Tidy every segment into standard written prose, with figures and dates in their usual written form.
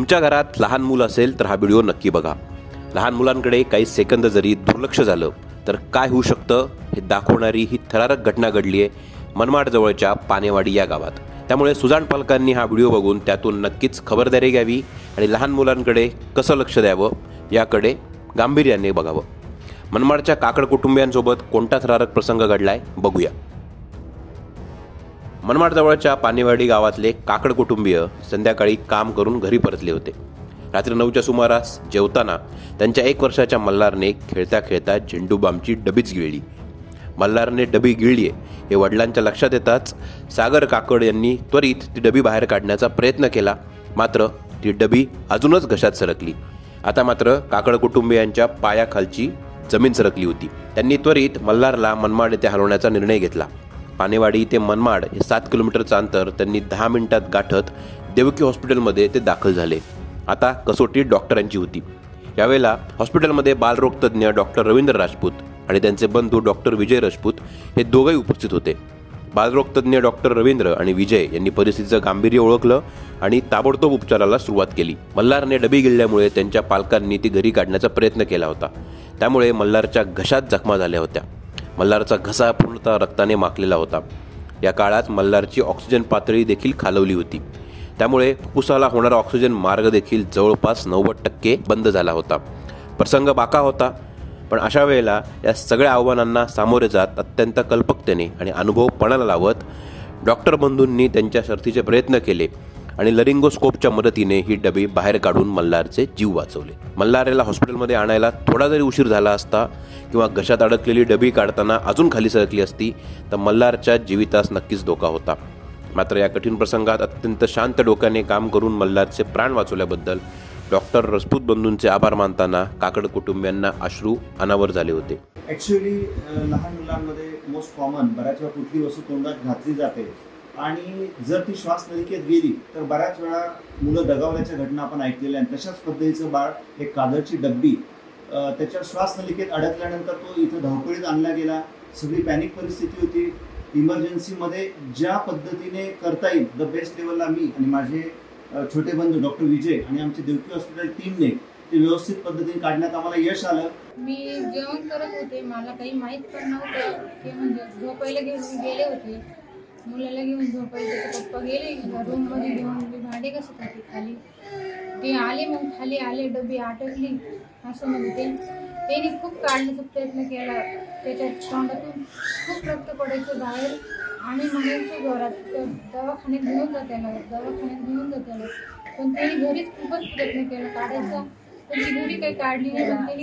तुमच्या घरात लहान मूल असेल तर हा व्हिडिओ नक्की बघा। लहान मुलांकडे काही सेकंद जरी दुर्लक्ष झालं तर काय होऊ शकतं हे दाखवणारी ही थरारक घटना घडली आहे मनमाड जवळच्या पानेवाडी या गावात। त्यामुळे सुजाण पालकांनी हा व्हिडिओ बघून त्यातून नक्कीच खबरदारी घ्यावी आणि लहान मुलांकडे कसं लक्ष द्यावं याकडे गांभीर्याने बघावं। मनमाडच्या काकड कुटुंबियांसोबत कोणता थरारक प्रसंग घडलाय बघूया। मनमाड जवळच्या पानेवाडी गावातले काकड कुटुंबीय संध्याकाळी काम करून घरी परतले होते। रात्री 9च्या सुमारास जेवताना त्यांच्या 1 वर्षाच्या मल्हारने खेळता खेळता झेंडू बामची डबीच गिळली। मल्हारने डबी गिळली हे वडिलांच्या लक्षात येताच सागर काकड यांनी त्वरित ती डबी बाहेर काढण्याचा प्रयत्न केला, मात्र ती डबी अजूनच घशात सरकली। आता मात्र काकड कुटुंबियांच्या पायाखालची जमीन सरकली होती। त्यांनी त्वरित मल्हारला मनमाड येथे हलवण्याचा निर्णय घेतला। पानेवाडी ते मनमाड हे 7 किलोमीटरचं अंतर त्यांनी 10 मिनिटात गाठत देवकी हॉस्पिटलमध्ये ते दाखल झाले। आता कसोटी डॉक्टरांची होती। यावेळेला हॉस्पिटलमध्ये बालरोग तज्ज्ञ डॉक्टर रवींद्र राजपूत आणि त्यांचे बंधू डॉक्टर विजय राजपूत हे दोघेही उपस्थित होते। बालरोग तज्ज्ञ डॉक्टर रवींद्र आणि विजय यांनी परिस्थितीचं गांभीर्य ओळखलं आणि ताबडतोब उपचाराला सुरुवात केली। मल्हारने डबी गिळल्यामुळे त्यांच्या पालकांनी ती घरी काढण्याचा प्रयत्न केला होता, त्यामुळे मल्हारच्या घशात जखमा झाल्या होत्या। मल्हारचा घसा पूर्णतः रक्ताने माखलेला होता। या काळात मल्हारची ऑक्सिजन पातळी देखील खालवली होती, त्यामुळे फुफ्फुसाला होणारा ऑक्सिजन मार्ग देखील जवळपास 90% बंद झाला होता। प्रसंग बाका होता, पण अशा वेळेला या सगळ्या आव्हानांना सामोरे जात अत्यंत कल्पकतेने आणि अनुभव पणाला लावत डॉक्टर बंधूंनी त्यांच्या शर्थीचे प्रयत्न केले आणि लरिंगोस्कोपच्या मदतीने ही डबी बाहेर काढून मल्हारचे जीव वाचवले। मल्हारला हॉस्पिटलमध्ये आणायला थोडा जरी उशीर झाला असता किंवा घशात अडकलेली डबी काढताना अजून खाली सरकली असती तर मल्हारच्या जीवितास नक्कीच धोका होता। मात्र या कठीण प्रसंगात अत्यंत शांत डोक्याने काम करून मल्हारचे प्राण वाचवल्याबद्दल डॉक्टर राजपूत बंधूंचे आभार मानताना काकड कुटुंबियांना अश्रू अनावर झाले होते। ॲक्च्युअली लहान मुलांमध्ये मोस्ट कॉमन बऱ्याच वेळा कुठली वस्तू तोंडात घातली जाते आणि जर ती श्वासनलिकेत गेली तर बऱ्याच वेळा मुलं दगावल्याच्या घटना आपण ऐकलेल्या आहेत। तशाच पद्धतीचं बाळ एक कागदची डब्बी त्याच्या श्वासनलिकेत अडकल्यानंतर तो इथं धावपळीत आणला गेला। सगळी पॅनिक परिस्थिती होती। इमर्जन्सीमध्ये ज्या पद्धतीने करता येईल द बेस्ट लेवलला मी आणि माझे छोटे बंधू डॉक्टर विजय आणि आमची देवकी हॉस्पिटल टीमने ते व्यवस्थित पद्धतीने काढण्यात आम्हाला यश आलं। मी जेवण करत होते, मला काही माहीत पण नव्हतं की म्हणजे झोपायला घेऊन गेले होते, मुलाला घेऊन झोपायचे तर पप्पा गेले रूममध्ये घेऊन मी भांडे घासत होते खाली। ते आले, मग खाली आले, डबी अटकली असं म्हणते। त्याने खूप काढण्याचा प्रयत्न केला, त्याच्या तोंडातून खूप रक्त पडायचं बाहेर आणि म्हणायचं जोरात दवाखान्यात घेऊन जा त्याला, पण त्याने घरीच खूपच प्रयत्न केला काढायचा, पण ती घरी काही काढली नाही। त्यांनी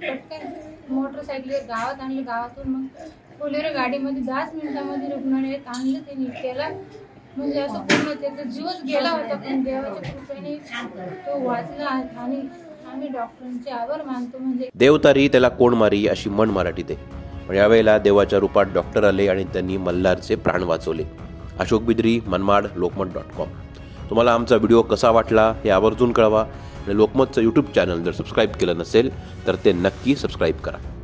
पटकन मोटरसायकलीवर गावात आणलं, गावातून मग बोलेरो गाडीमध्ये 10 मिनिटामध्ये रुग्णालयात आणलं त्यांनी। त्याला म्हणजे असं पूर्ण त्याचा जीवच गेला होता, पण देवाच्या कृपेने तो वाचला आणि आम्ही डॉक्टरांचे आभार मानतो। म्हणजे देवतारी त्याला कोण मारी अशी म्हण मराठीत आहे, पण यावेळेला देवाच्या रूपात डॉक्टर आले आणि त्यांनी मल्हारचे प्राण वाचवले। अशोक बिद्री, मनमाड, लोकमत.com। तुम्हाला आमचा व्हिडिओ कसा वाटला हे आवर्जून कळवा आणि लोकमतचं यूट्यूब चॅनल जर सबस्क्राईब केलं नसेल तर ते नक्की सबस्क्राईब करा।